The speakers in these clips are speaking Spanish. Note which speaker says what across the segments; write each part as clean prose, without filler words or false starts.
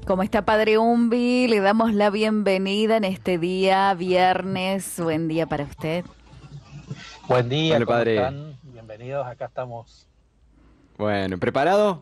Speaker 1: ¿Cómo está Padre Umbi? Le damos la bienvenida en este día, viernes. Buen día para usted.
Speaker 2: Buen día,
Speaker 3: Hola,
Speaker 2: ¿cómo
Speaker 3: padre.
Speaker 2: están? Bienvenidos, acá estamos.
Speaker 3: Bueno, ¿preparado?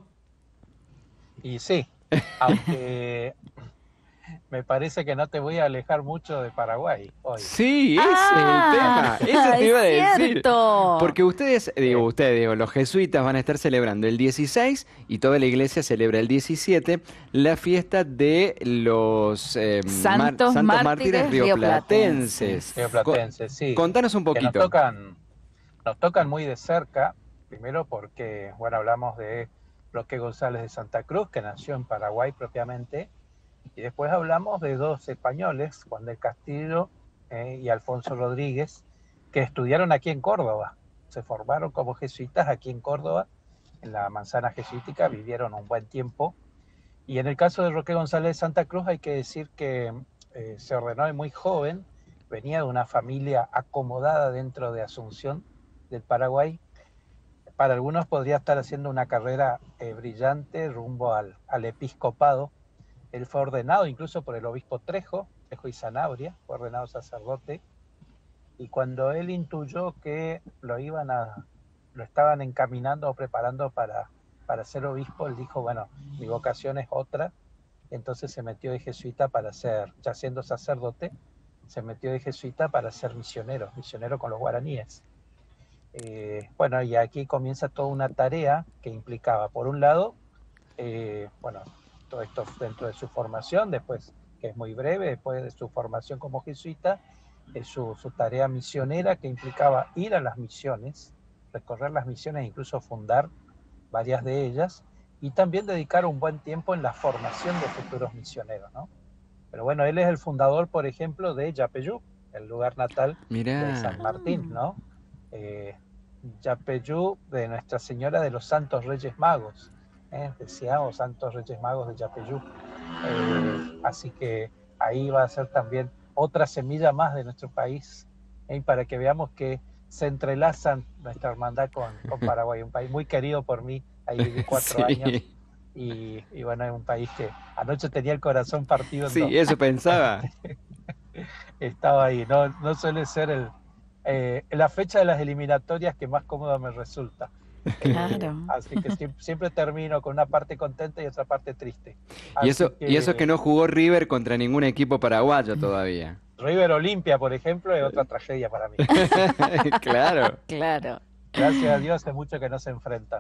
Speaker 2: Y sí, aunque me parece que no te voy a alejar mucho de Paraguay hoy.
Speaker 3: Sí, ese es el
Speaker 1: Ah,
Speaker 3: tema. Eso te
Speaker 1: es
Speaker 3: iba a decir.
Speaker 1: cierto.
Speaker 3: Porque ustedes, los jesuitas van a estar celebrando el 16 y toda la iglesia celebra el 17 la fiesta de los
Speaker 1: Santos
Speaker 3: santos mártires
Speaker 1: mártires
Speaker 3: rioplatenses.
Speaker 1: rioplatenses.
Speaker 2: Rioplatense, sí,
Speaker 3: Contanos un
Speaker 2: que
Speaker 3: poquito.
Speaker 2: nos tocan muy de cerca, primero porque, bueno, hablamos de Roque González de Santa Cruz, que nació en Paraguay propiamente, y después hablamos de dos españoles, Juan del Castillo y Alfonso Rodríguez, que estudiaron aquí en Córdoba, se formaron como jesuitas aquí en Córdoba, en la manzana jesuítica, vivieron un buen tiempo. Y en el caso de Roque González de Santa Cruz hay que decir que se ordenó de muy joven, venía de una familia acomodada dentro de Asunción del Paraguay. Para algunos podría estar haciendo una carrera brillante rumbo al episcopado. Él fue ordenado incluso por el obispo Trejo y Sanabria, fue ordenado sacerdote, y cuando él intuyó que lo estaban encaminando o preparando para ser obispo, él dijo, bueno, mi vocación es otra, entonces se metió de jesuita para ser, ya siendo sacerdote, se metió de jesuita para ser misionero con los guaraníes. Bueno, y aquí comienza toda una tarea que implicaba, por un lado, bueno, todo esto dentro de su formación, después, que es muy breve, después de su formación como jesuita, su tarea misionera que implicaba ir a las misiones, recorrer las misiones e incluso fundar varias de ellas, y también dedicar un buen tiempo en la formación de futuros misioneros, ¿no? Pero bueno, él es el fundador, por ejemplo, de Yapeyú, el lugar natal de San
Speaker 3: Mirá.
Speaker 2: Martín,
Speaker 1: Ah,
Speaker 2: ¿no? Eh, Yapeyú de Nuestra Señora de los Santos Reyes Magos, decíamos Santos Reyes Magos de Yapeyú. Así que ahí va a ser también otra semilla más de nuestro país, para que veamos que se entrelazan nuestra hermandad con Paraguay, un país muy querido por mí, ahí viví 4 años,
Speaker 3: Sí,
Speaker 2: y bueno, es un país que anoche tenía el corazón partido en dos.
Speaker 3: sí, eso pensaba.
Speaker 2: Estaba ahí, no suele ser la fecha de las eliminatorias que más cómoda me resulta.
Speaker 1: claro.
Speaker 2: Así que siempre termino con una parte contenta y otra parte triste.
Speaker 3: Y
Speaker 2: Así
Speaker 3: eso que
Speaker 2: que
Speaker 3: no jugó River contra ningún equipo paraguayo todavía.
Speaker 2: River Olimpia, por ejemplo, es otra tragedia para mí.
Speaker 3: Claro.
Speaker 1: Claro.
Speaker 2: Gracias a Dios hace mucho que no se enfrentan.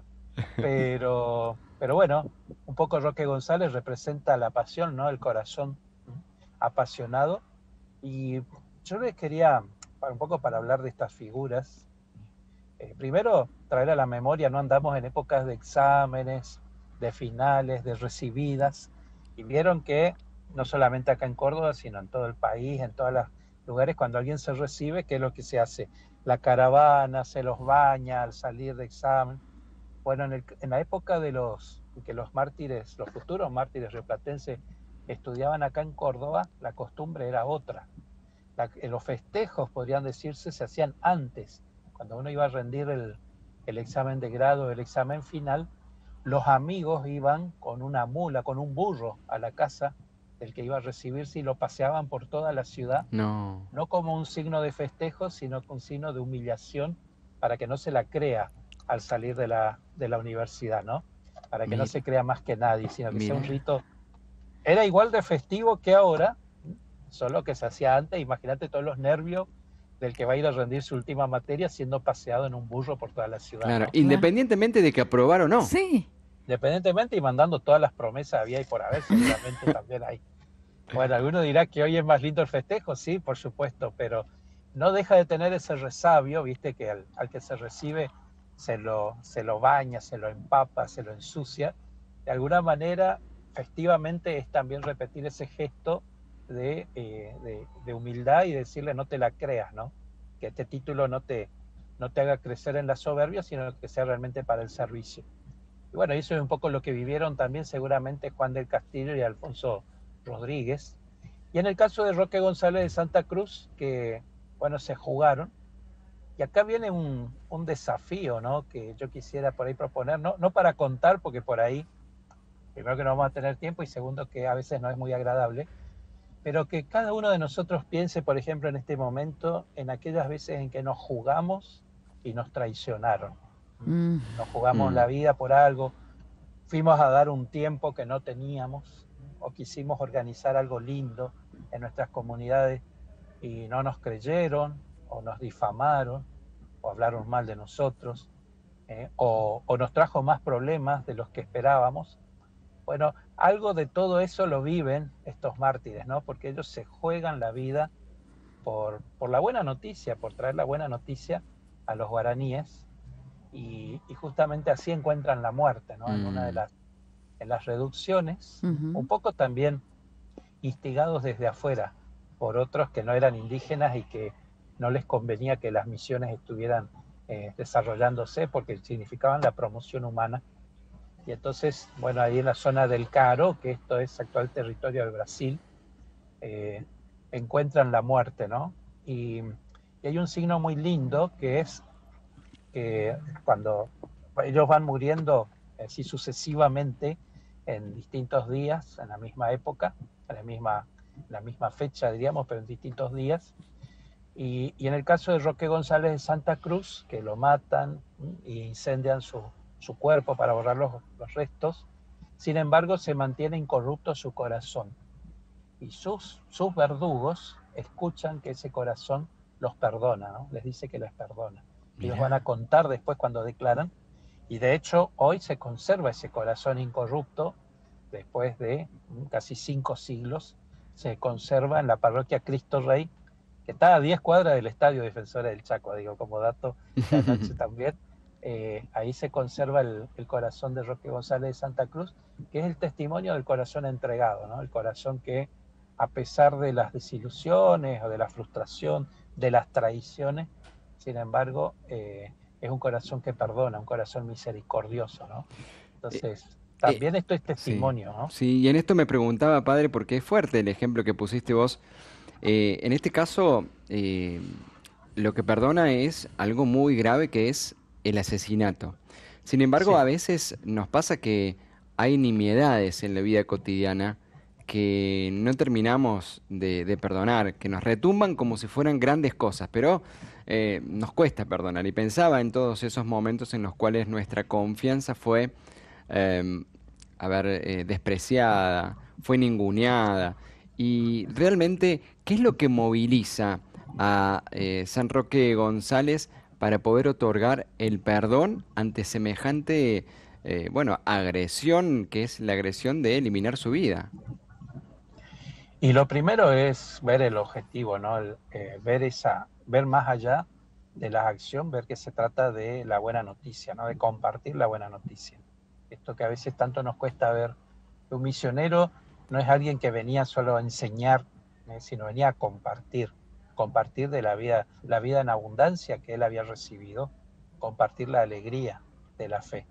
Speaker 2: Pero bueno, un poco Roque González representa la pasión, ¿no? El corazón apasionado. Y yo les quería, un poco para hablar de estas figuras, primero traer a la memoria, no andamos en épocas de exámenes, de finales, de recibidas, y vieron que no solamente acá en Córdoba, sino en todo el país, en todos los lugares, cuando alguien se recibe, ¿qué es lo que se hace? La caravana, se los baña al salir de examen. Bueno, en la época de que los mártires, los futuros mártires rioplatenses estudiaban acá en Córdoba, la costumbre era otra. Los festejos, podrían decirse, se hacían antes. Cuando uno iba a rendir el examen de grado, el examen final, los amigos iban con una mula, con un burro a la casa del que iba a recibirse y lo paseaban por toda la ciudad,
Speaker 3: No.
Speaker 2: no como un signo de festejo, sino como un signo de humillación para que no se la crea al salir de la universidad, ¿no? Para que no
Speaker 3: Mira,
Speaker 2: se crea más que nadie, sino que sea un
Speaker 3: mira.
Speaker 2: rito. Era igual de festivo que ahora, solo que se hacía antes. Imagínate todos los nervios del que va a ir a rendir su última materia siendo paseado en un burro por toda la ciudad,
Speaker 3: Claro,
Speaker 2: ¿no?
Speaker 1: Claro.
Speaker 3: independientemente de que aprobara o no.
Speaker 1: Sí.
Speaker 2: Independientemente y mandando todas las promesas había y por haber, seguramente también hay. Bueno, alguno dirá que hoy es más lindo el festejo, sí, por supuesto, pero no deja de tener ese resabio, viste, que al que se recibe se lo baña, se lo empapa, se lo ensucia. De alguna manera, festivamente es también repetir ese gesto de humildad y decirle no te la creas, ¿no? Que este título no te haga crecer en la soberbia, sino que sea realmente para el servicio. Y bueno, eso es un poco lo que vivieron también seguramente Juan del Castillo y Alfonso Rodríguez. Y en el caso de Roque González de Santa Cruz, que, bueno, se jugaron. Y acá viene un desafío, ¿no? Que yo quisiera por ahí proponer, no para contar, porque por ahí primero que no vamos a tener tiempo y segundo que a veces no es muy agradable, pero que cada uno de nosotros piense, por ejemplo, en este momento, en aquellas veces en que nos jugamos y nos traicionaron.
Speaker 1: Mm.
Speaker 2: Nos jugamos
Speaker 3: Mm.
Speaker 2: la vida por algo, fuimos a dar un tiempo que no teníamos o quisimos organizar algo lindo en nuestras comunidades y no nos creyeron o nos difamaron o hablaron mal de nosotros, o nos trajo más problemas de los que esperábamos. Bueno, algo de todo eso lo viven estos mártires, ¿no? Porque ellos se juegan la vida por la buena noticia, por traer la buena noticia a los guaraníes, y justamente así encuentran la muerte, ¿no? En una de las reducciones, un poco también instigados desde afuera por otros que no eran indígenas y que no les convenía que las misiones estuvieran desarrollándose porque significaban la promoción humana. Y entonces, bueno, ahí en la zona del Caro, que esto es actual territorio del Brasil, encuentran la muerte, ¿no? Y hay un signo muy lindo que es que cuando ellos van muriendo así sucesivamente en distintos días, en la misma época, en la misma fecha, diríamos, pero en distintos días. Y en el caso de Roque González de Santa Cruz, que lo matan y incendian su cuerpo para borrar los restos, sin embargo se mantiene incorrupto su corazón. Y sus verdugos escuchan que ese corazón los perdona, ¿no? Les dice que les perdona.
Speaker 3: Mirá.
Speaker 2: Ellos van a contar después cuando declaran, y de hecho hoy se conserva ese corazón incorrupto, después de casi 5 siglos, se conserva en la parroquia Cristo Rey, que está a 10 cuadras del Estadio Defensores del Chaco, digo, como dato de anoche también. Ahí se conserva el corazón de Roque González de Santa Cruz, que es el testimonio del corazón entregado, ¿no? El corazón que, a pesar de las desilusiones o de la frustración, de las traiciones, sin embargo, es un corazón que perdona, un corazón misericordioso, ¿no? Entonces, también esto es
Speaker 3: Sí,
Speaker 2: testimonio, ¿no?
Speaker 3: sí, y en esto me preguntaba, padre, porque es fuerte el ejemplo que pusiste vos. En este caso, lo que perdona es algo muy grave que es el asesinato. Sin embargo,
Speaker 2: Sí.
Speaker 3: a veces nos pasa que hay nimiedades en la vida cotidiana que no terminamos de perdonar, que nos retumban como si fueran grandes cosas, pero nos cuesta perdonar. Y pensaba en todos esos momentos en los cuales nuestra confianza fue, em, despreciada, fue ninguneada. Y realmente, ¿qué es lo que moviliza a San Roque González para poder otorgar el perdón ante semejante, bueno, agresión, que es la agresión de eliminar su vida?
Speaker 2: Y lo primero es ver el objetivo, ¿no? Ver más allá de la acción, ver que se trata de la buena noticia, ¿no? De compartir la buena noticia. Esto que a veces tanto nos cuesta ver. Un misionero no es alguien que venía solo a enseñar, sino venía a compartir de la vida en abundancia que él había recibido, compartir la alegría de la fe.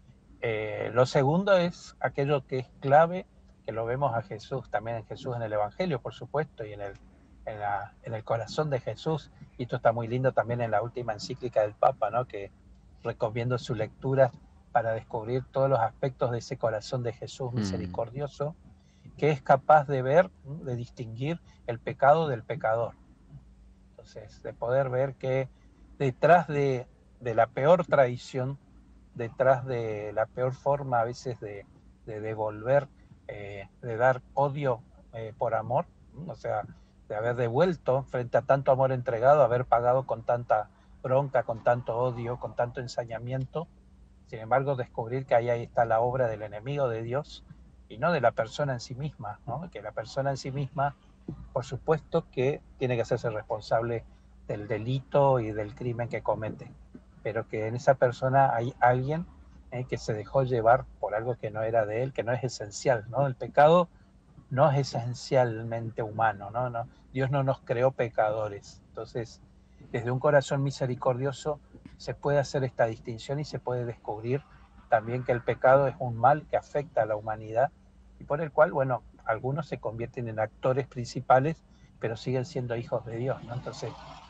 Speaker 2: Lo segundo es aquello que es clave, que lo vemos a Jesús, también en Jesús en el Evangelio, por supuesto, y en el corazón de Jesús. Y esto está muy lindo también en la última encíclica del Papa, ¿no? Que recomiendo su lectura para descubrir todos los aspectos de ese corazón de Jesús
Speaker 3: Mm.
Speaker 2: misericordioso, que es capaz de ver, de distinguir el pecado del pecador. Entonces, de poder ver que detrás de la peor traición, detrás de la peor forma a veces de devolver, de dar odio por amor, o sea, de haber devuelto frente a tanto amor entregado, haber pagado con tanta bronca, con tanto odio, con tanto ensañamiento. Sin embargo, descubrir que ahí está la obra del enemigo de Dios y no de la persona en sí misma, ¿no? Que la persona en sí misma, por supuesto que tiene que hacerse responsable del delito y del crimen que comete, pero que en esa persona hay alguien que se dejó llevar por algo que no era de él, que no es esencial, ¿no? El pecado no es esencialmente humano, ¿no? No, Dios no nos creó pecadores. Entonces, desde un corazón misericordioso se puede hacer esta distinción y se puede descubrir también que el pecado es un mal que afecta a la humanidad y por el cual, bueno, algunos se convierten en actores principales, pero siguen siendo hijos de Dios, ¿no? Entonces,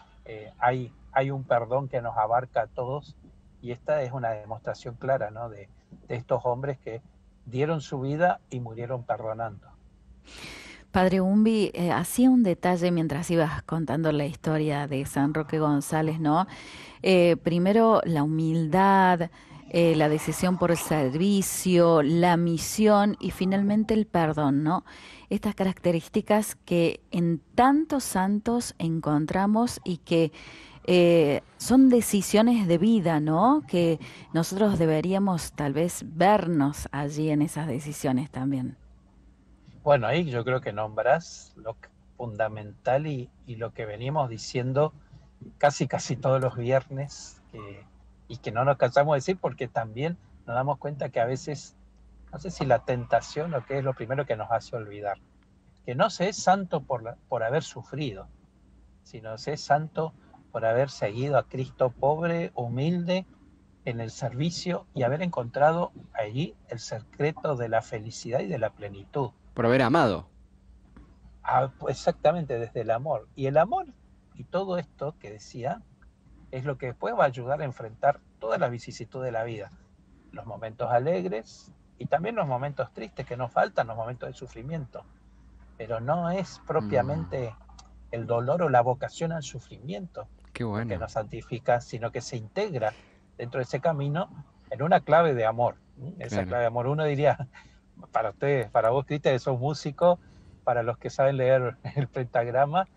Speaker 2: hay un perdón que nos abarca a todos y esta es una demostración clara, ¿no? De estos hombres que dieron su vida y murieron perdonando.
Speaker 1: Padre Umbi, hacía un detalle mientras ibas contando la historia de San Roque González, ¿no? Primero la humildad, la decisión por el servicio, la misión y finalmente el perdón, ¿no? Estas características que en tantos santos encontramos y que son decisiones de vida, ¿no? Que nosotros deberíamos tal vez vernos allí en esas decisiones también.
Speaker 2: Bueno, ahí yo creo que nombras fundamental y lo que venimos diciendo casi todos los viernes y que no nos cansamos de decir porque también nos damos cuenta que a veces, no sé si la tentación o qué es lo primero que nos hace olvidar, que no se es santo por haber sufrido, sino se es santo por haber seguido a Cristo pobre, humilde, en el servicio y haber encontrado allí el secreto de la felicidad y de la plenitud.
Speaker 3: Por haber amado.
Speaker 2: Exactamente, desde el amor. Y el amor y todo esto que decía es lo que después va a ayudar a enfrentar todas las vicisitudes de la vida. Los momentos alegres y también los momentos tristes que nos faltan, los momentos de sufrimiento. Pero no es
Speaker 3: Mm,
Speaker 2: propiamente el dolor o la vocación al sufrimiento
Speaker 3: qué
Speaker 2: lo que
Speaker 3: bueno.
Speaker 2: nos santifica, sino que se integra dentro de ese camino en una clave de amor. Esa
Speaker 3: Claro.
Speaker 2: clave de amor, uno diría, para ustedes, para vos, Cristian, que sos músico, para los que saben leer el pentagrama,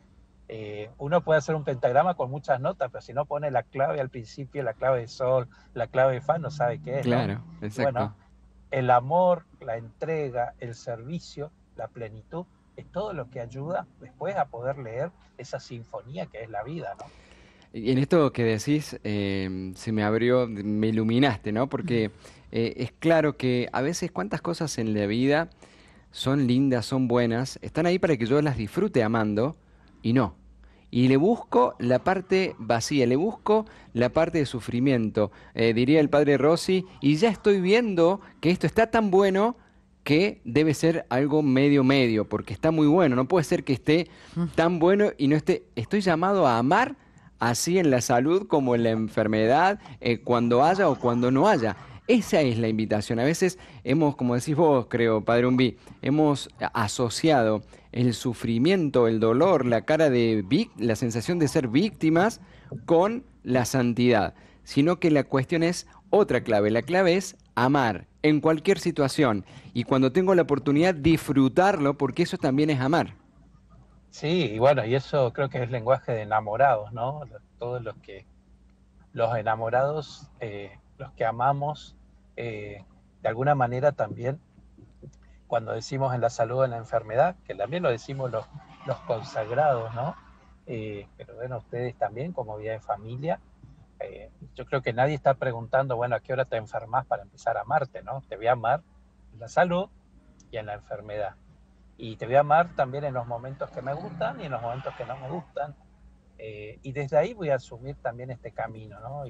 Speaker 2: uno puede hacer un pentagrama con muchas notas, pero si no pone la clave al principio, la clave de sol, la clave de fa, no sabe qué es, ¿no?
Speaker 3: Claro,
Speaker 2: Y bueno,
Speaker 3: exacto.
Speaker 2: el amor, la entrega, el servicio, la plenitud, es todo lo que ayuda después a poder leer esa sinfonía que es la vida, ¿no?
Speaker 3: Y en esto que decís, se me abrió, me iluminaste, ¿no? Porque es claro que a veces cuántas cosas en la vida son lindas, son buenas, están ahí para que yo las disfrute amando y no. Y le busco la parte vacía, le busco la parte de sufrimiento, diría el padre Rossi, y ya estoy viendo que esto está tan bueno que debe ser algo medio medio, porque está muy bueno, no puede ser que esté tan bueno y no esté, estoy llamado a amar así en la salud como en la enfermedad, cuando haya o cuando no haya. Esa es la invitación. A veces hemos, como decís vos, creo, Padre Umbi, hemos asociado el sufrimiento, el dolor, la cara de la sensación de ser víctimas con la santidad, sino que la cuestión es otra clave. La clave es amar en cualquier situación y cuando tengo la oportunidad disfrutarlo, porque eso también es amar.
Speaker 2: Sí, y bueno, y eso creo que es lenguaje de enamorados, ¿no? Todos los enamorados, los que amamos, de alguna manera también, cuando decimos en la salud o en la enfermedad, que también lo decimos los consagrados, ¿no? Pero bueno, ustedes también, como vida de familia, yo creo que nadie está preguntando, bueno, ¿a qué hora te enfermas para empezar a amarte, ¿no? Te voy a amar en la salud y en la enfermedad. Y te voy a amar también en los momentos que me gustan y en los momentos que no me gustan. Y desde ahí voy a asumir también este camino, ¿no?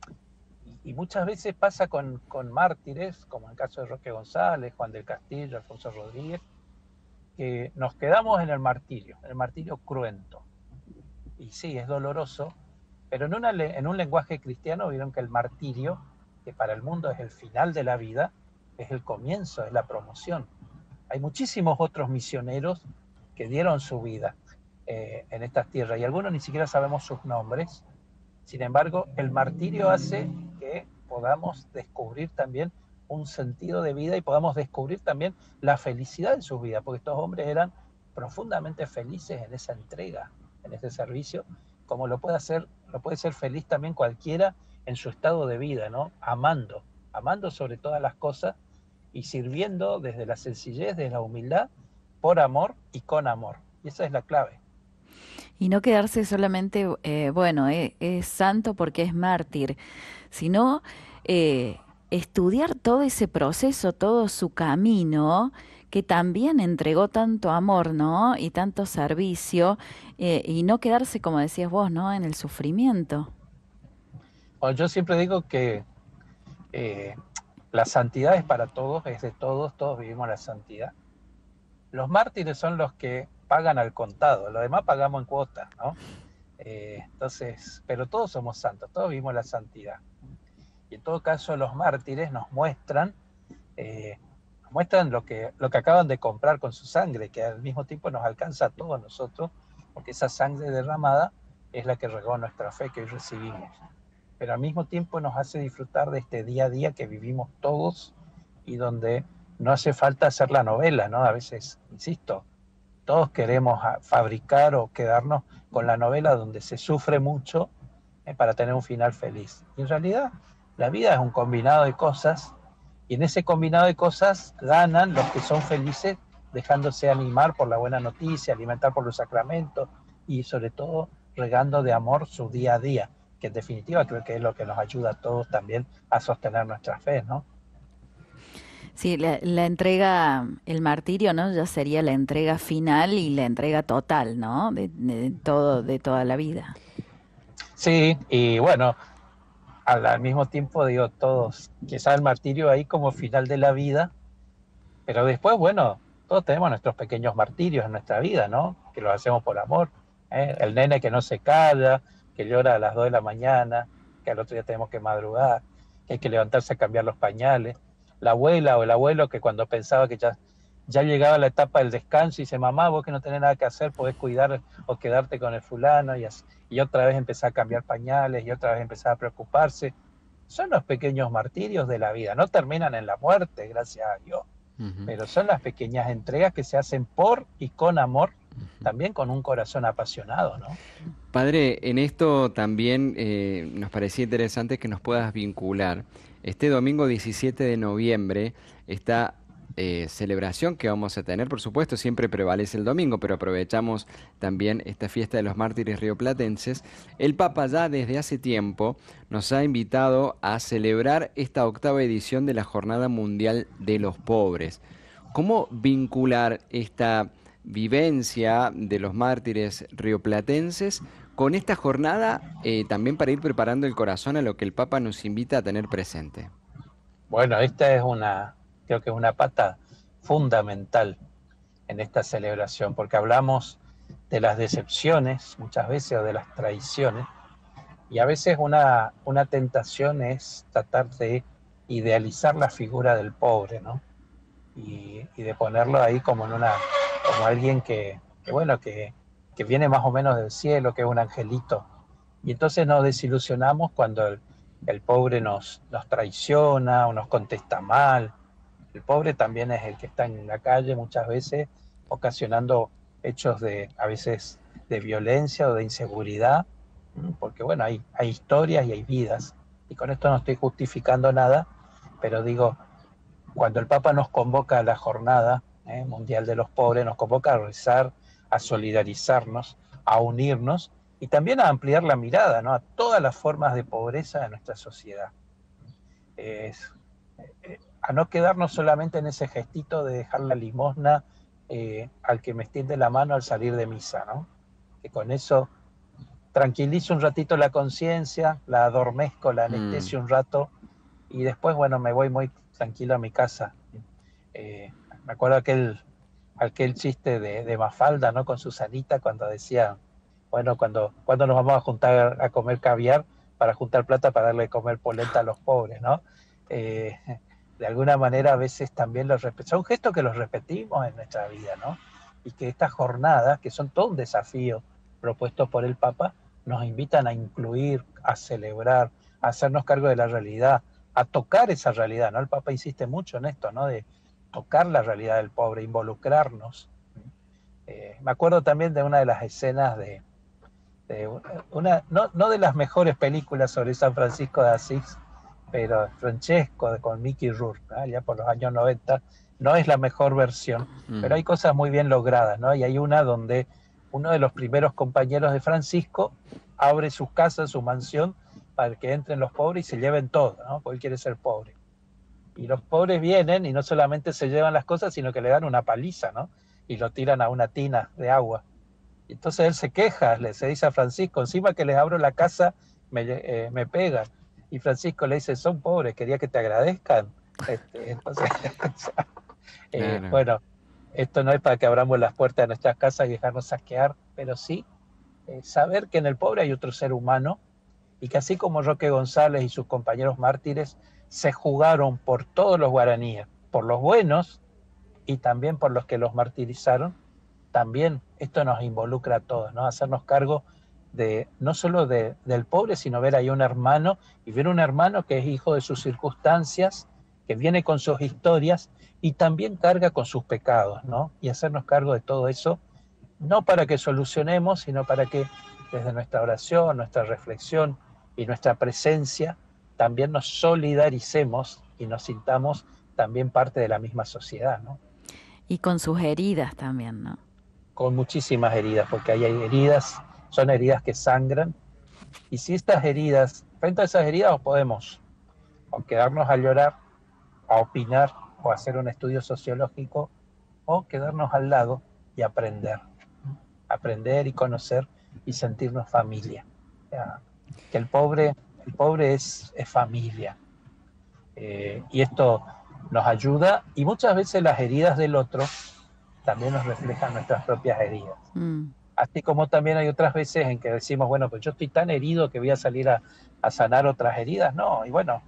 Speaker 2: Y muchas veces pasa con mártires, como en el caso de Roque González, Juan del Castillo, Alfonso Rodríguez, que nos quedamos en el martirio cruento. Y sí, es doloroso, pero en un lenguaje cristiano vieron que el martirio, que para el mundo es el final de la vida, es el comienzo, es la promoción. Hay muchísimos otros misioneros que dieron su vida en estas tierras y algunos ni siquiera sabemos sus nombres. Sin embargo, el martirio hace que podamos descubrir también un sentido de vida y podamos descubrir también la felicidad en sus vidas, porque estos hombres eran profundamente felices en esa entrega, en ese servicio, como lo puede ser feliz también cualquiera en su estado de vida, ¿no? Amando sobre todas las cosas y sirviendo desde la sencillez, desde la humildad, por amor y con amor. Y esa es la clave.
Speaker 1: Y no quedarse solamente, bueno, es santo porque es mártir, sino estudiar todo ese proceso, todo su camino, que también entregó tanto amor, ¿no? Y tanto servicio, y no quedarse, como decías vos, ¿no? En el sufrimiento.
Speaker 2: Bueno, yo siempre digo que eh, la santidad es para todos, es de todos, todos vivimos la santidad. Los mártires son los que pagan al contado, los demás pagamos en cuotas, ¿no? Entonces, pero todos somos santos, todos vivimos la santidad. Y en todo caso, los mártires nos muestran eh, muestran lo que acaban de comprar con su sangre, que al mismo tiempo nos alcanza a todos nosotros, porque esa sangre derramada es la que regó nuestra fe que hoy recibimos. Pero al mismo tiempo nos hace disfrutar de este día a día que vivimos todos y donde no hace falta hacer la novela, ¿no? A veces, insisto, todos queremos fabricar o quedarnos con la novela donde se sufre mucho para tener un final feliz. Y en realidad la vida es un combinado de cosas y en ese combinado de cosas ganan los que son felices dejándose animar por la buena noticia, alimentar por los sacramentos y sobre todo regando de amor su día a día, que en definitiva creo que es lo que nos ayuda a todos también a sostener nuestra fe, ¿no?
Speaker 1: Sí, la entrega, el martirio, ¿no? Ya sería la entrega final y la entrega total, ¿no? De todo, de toda la vida.
Speaker 2: Sí, y bueno, al mismo tiempo digo todos, quizá el martirio ahí como final de la vida, pero después, bueno, todos tenemos nuestros pequeños martirios en nuestra vida, ¿no? Que los hacemos por amor. ¿Eh? El nene que no se calla, que llora a las 2 de la mañana, que al otro día tenemos que madrugar, que hay que levantarse a cambiar los pañales. La abuela o el abuelo que cuando pensaba que ya llegaba la etapa del descanso y dice, mamá, vos que no tenés nada que hacer, podés cuidar o quedarte con el fulano y otra vez empezar a cambiar pañales y otra vez empezar a preocuparse. Son los pequeños martirios de la vida, no terminan en la muerte, gracias a Dios,
Speaker 3: Ujú.
Speaker 2: pero son las pequeñas entregas que se hacen por y con amor, también con un corazón apasionado, ¿no?
Speaker 3: Padre, en esto también nos parecía interesante que nos puedas vincular. Este domingo 17 de noviembre, esta celebración que vamos a tener, por supuesto, siempre prevalece el domingo, pero aprovechamos también esta fiesta de los mártires rioplatenses. El Papa ya desde hace tiempo nos ha invitado a celebrar esta octava edición de la Jornada Mundial de los Pobres. ¿Cómo vincular esta vivencia de los mártires rioplatenses con esta jornada también para ir preparando el corazón a lo que el Papa nos invita a tener presente?
Speaker 2: Bueno, esta es creo que es una pata fundamental en esta celebración, porque hablamos de las decepciones muchas veces o de las traiciones, y a veces una tentación es tratar de idealizar la figura del pobre, ¿no? Y de ponerlo ahí como como alguien bueno, que viene más o menos del cielo, que es un angelito. Y entonces nos desilusionamos cuando el pobre nos traiciona o nos contesta mal. El pobre también es el que está en la calle muchas veces ocasionando hechos a veces de violencia o de inseguridad, porque bueno, hay historias y hay vidas. Y con esto no estoy justificando nada, pero digo, cuando el Papa nos convoca a la jornada mundial de los pobres, nos convoca a rezar, a solidarizarnos, a unirnos y también a ampliar la mirada, ¿no? A todas las formas de pobreza de nuestra sociedad. Es, a no quedarnos solamente en ese gestito de dejar la limosna al que me extiende la mano al salir de misa, ¿no? Que con eso tranquilizo un ratito la conciencia, la adormezco, la
Speaker 3: Mm,
Speaker 2: anestesio un rato y después, bueno, me voy muy tranquilo a mi casa. Me acuerdo aquel chiste de Mafalda, ¿no? Con Susanita cuando decía, bueno, cuando nos vamos a juntar a comer caviar para juntar plata para darle de comer polenta a los pobres, ¿no? Eh, de alguna manera a veces también son gestos que los repetimos en nuestra vida, ¿no? Y que estas jornadas, que son todo un desafío propuesto por el Papa, nos invitan a incluir, a celebrar, a hacernos cargo de la realidad, a tocar esa realidad, ¿no? El Papa insiste mucho en esto, ¿no? De tocar la realidad del pobre, involucrarnos. Me acuerdo también de una de las escenas de no de las mejores películas sobre San Francisco de Asís, pero Francesco con Mickey Rourke, ¿no? Ya por los años 90, no es la mejor versión, pero
Speaker 3: mm.
Speaker 2: hay cosas muy bien logradas, ¿no? Y hay una donde uno de los primeros compañeros de Francisco abre su casa, su mansión, para que entren los pobres y se lleven todo, ¿no? Porque él quiere ser pobre. Y los pobres vienen y no solamente se llevan las cosas, sino que le dan una paliza, ¿no? Y lo tiran a una tina de agua. Y entonces él se queja, se dice a Francisco, encima que les abro la casa, me pegan. Y Francisco le dice, son pobres, quería que te agradezcan. Entonces,
Speaker 3: Claro.
Speaker 2: bueno, esto no es para que abramos las puertas de nuestras casas y dejarnos saquear, pero sí saber que en el pobre hay otro ser humano y que así como Roque González y sus compañeros mártires se jugaron por todos los guaraníes, por los buenos y también por los que los martirizaron, también esto nos involucra a todos, ¿no? Hacernos cargo de no solo del pobre, sino ver ahí un hermano, y ver un hermano que es hijo de sus circunstancias, que viene con sus historias y también carga con sus pecados, ¿no? Y hacernos cargo de todo eso, no para que solucionemos, sino para que desde nuestra oración, nuestra reflexión y nuestra presencia también nos solidaricemos y nos sintamos también parte de la misma sociedad, ¿no?
Speaker 1: Y con sus heridas también, ¿no?
Speaker 2: Con muchísimas heridas, porque hay heridas, son heridas que sangran, y si estas heridas, frente a esas heridas podemos o quedarnos a llorar, a opinar o hacer un estudio sociológico, o quedarnos al lado y aprender y conocer y sentirnos familia. O sea, que el pobre es familia, y esto nos ayuda, y muchas veces las heridas del otro también nos reflejan nuestras propias heridas. Así como también hay otras veces en que decimos, bueno, pues yo estoy tan herido que voy a salir a sanar otras heridas. No, y bueno,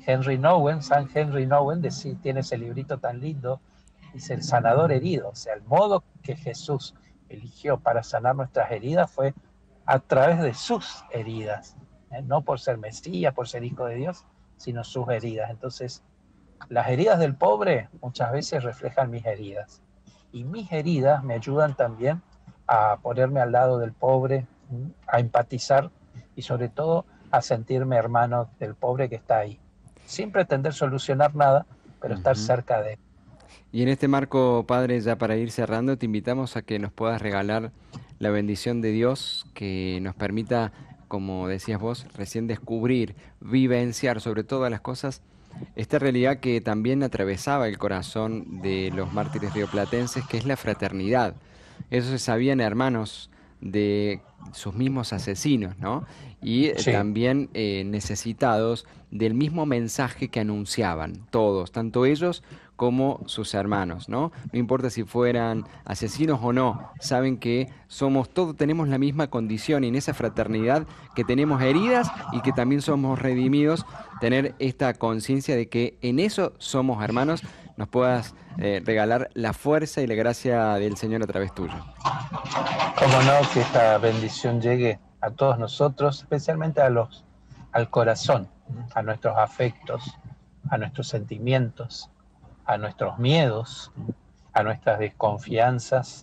Speaker 2: San Henry Nouwen tiene ese librito tan lindo, dice el sanador herido. O sea, el modo que Jesús eligió para sanar nuestras heridas fue a través de sus heridas, no por ser Mesías, por ser hijo de Dios, sino sus heridas. Entonces, las heridas del pobre muchas veces reflejan mis heridas, y mis heridas me ayudan también a ponerme al lado del pobre, a empatizar y sobre todo a sentirme hermano del pobre que está ahí, sin pretender solucionar nada, pero estar cerca de él.
Speaker 3: Y en este marco, Padre, ya para ir cerrando, te invitamos a que nos puedas regalar la bendición de Dios, que nos permita, como decías vos, recién descubrir, vivenciar sobre todas las cosas esta realidad que también atravesaba el corazón de los mártires rioplatenses, que es la fraternidad. Ellos se sabían hermanos de sus mismos asesinos, ¿no? Y
Speaker 2: Sí.
Speaker 3: también necesitados del mismo mensaje que anunciaban todos, tanto ellos como sus hermanos, ¿no? No importa si fueran asesinos o no, saben que todos tenemos la misma condición, y en esa fraternidad que tenemos heridas y que también somos redimidos, tener esta conciencia de que en eso somos hermanos, nos puedas regalar la fuerza y la gracia del Señor a través tuyo.
Speaker 2: Cómo no, que esta bendición llegue a todos nosotros, especialmente al corazón, a nuestros afectos, a nuestros sentimientos, a nuestros miedos, a nuestras desconfianzas,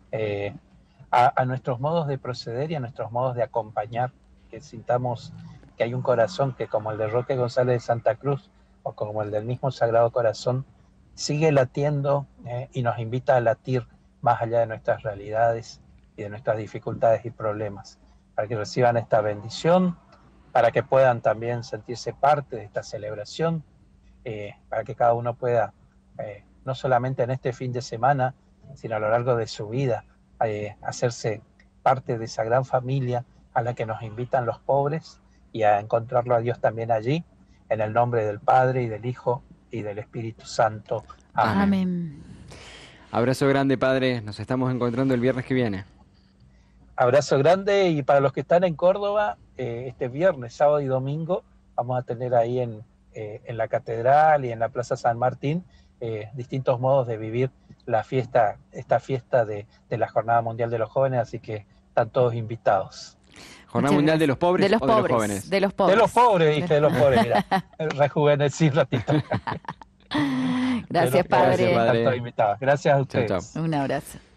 Speaker 2: a nuestros modos de proceder y a nuestros modos de acompañar, que sintamos que hay un corazón que, como el de Roque González de Santa Cruz o como el del mismo Sagrado Corazón, sigue latiendo, y nos invita a latir más allá de nuestras realidades y de nuestras dificultades y problemas, para que reciban esta bendición, para que puedan también sentirse parte de esta celebración, para que cada uno pueda, no solamente en este fin de semana, sino a lo largo de su vida, hacerse parte de esa gran familia a la que nos invitan los pobres, y a encontrarlo a Dios también allí, en el nombre del Padre y del Hijo y del Espíritu Santo. Amén.
Speaker 1: Amén.
Speaker 3: Abrazo grande, Padre. Nos estamos encontrando el viernes que viene.
Speaker 2: Abrazo grande, y para los que están en Córdoba, este viernes, sábado y domingo vamos a tener ahí en la Catedral y en la Plaza San Martín distintos modos de vivir esta fiesta de la Jornada Mundial de los Jóvenes, así que están todos invitados.
Speaker 3: ¿Jornada Mundial de los Pobres o de los Jóvenes?
Speaker 1: De los pobres.
Speaker 2: De los pobres, dije, de los pobres, mira, rejuvenecí un ratito.
Speaker 1: Gracias, Padre.
Speaker 2: Están todos invitados. Gracias a ustedes.
Speaker 3: Chao, chao.
Speaker 1: Un abrazo.